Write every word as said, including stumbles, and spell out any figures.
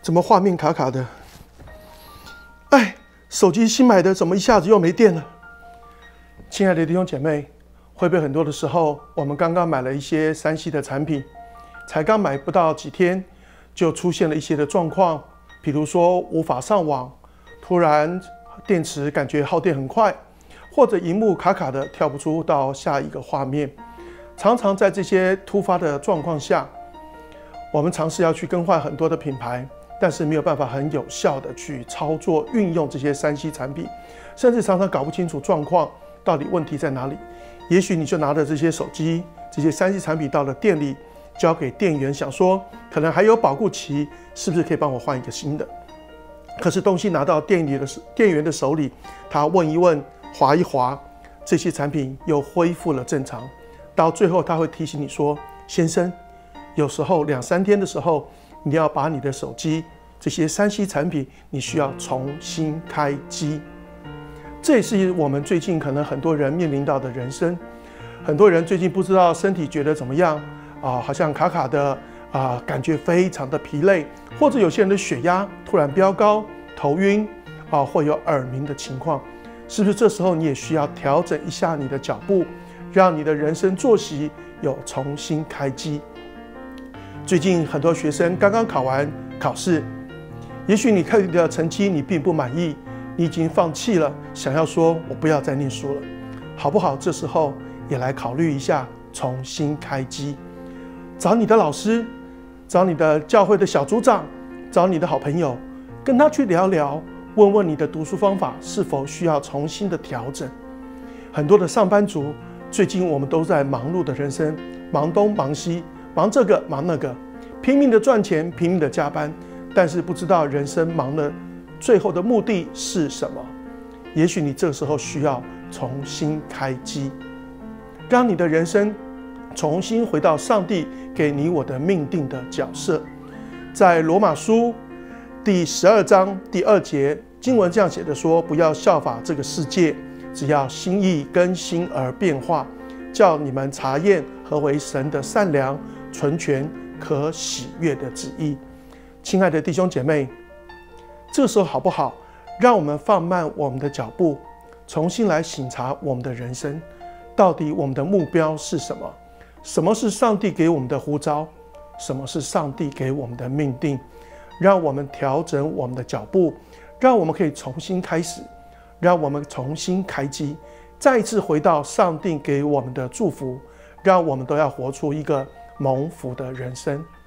怎么画面卡卡的？哎，手机新买的，怎么一下子又没电了？亲爱的弟兄姐妹，会不会很多的时候，我们刚刚买了一些三 C 的产品，才刚买不到几天，就出现了一些的状况，比如说无法上网，突然电池感觉耗电很快，或者荧幕卡卡的跳不出到下一个画面。常常在这些突发的状况下，我们尝试要去更换很多的品牌，但是没有办法很有效的去操作运用这些三 C 产品，甚至常常搞不清楚状况到底问题在哪里。也许你就拿着这些手机、这些三 C 产品到了店里，交给店员，想说可能还有保固期，是不是可以帮我换一个新的？可是东西拿到店里的店员的手里，他问一问，划一划，这些产品又恢复了正常。到最后他会提醒你说：“先生，有时候两三天的时候，你要把你的手机这些三 C 产品，你需要重新开机。”这也是我们最近可能很多人面临到的人生。很多人最近不知道身体觉得怎么样啊，好像卡卡的啊，感觉非常的疲累，或者有些人的血压突然飙高，头晕啊，会有耳鸣的情况。是不是这时候你也需要调整一下你的脚步，让你的人生作息有重新开机？最近很多学生刚刚考完考试，也许你看你的成绩你并不满意，你已经放弃了，想要说我不要再念书了，好不好？这时候也来考虑一下重新开机，找你的老师，找你的教会的小组长，找你的好朋友，跟他去聊聊，问问你的读书方法是否需要重新的调整。很多的上班族最近我们都在忙碌的人生，忙东忙西，忙这个忙那个，拼命的赚钱，拼命的加班，但是不知道人生忙的最后的目的是什么。也许你这时候需要重新开机，让你的人生重新回到上帝给你我的命定的角色。在罗马书第十二章第二节，经文这样写的说：不要效法这个世界，只要心意更新而变化，叫你们查验何为神的善良、纯全、可喜悦的旨意。亲爱的弟兄姐妹，这时候好不好？让我们放慢我们的脚步，重新来省察我们的人生，到底我们的目标是什么？什么是上帝给我们的呼召？什么是上帝给我们的命定？让我们调整我们的脚步，让我们可以重新开始，让我们重新开机，再一次回到上帝给我们的祝福，让我们都要活出一个蒙福的人生。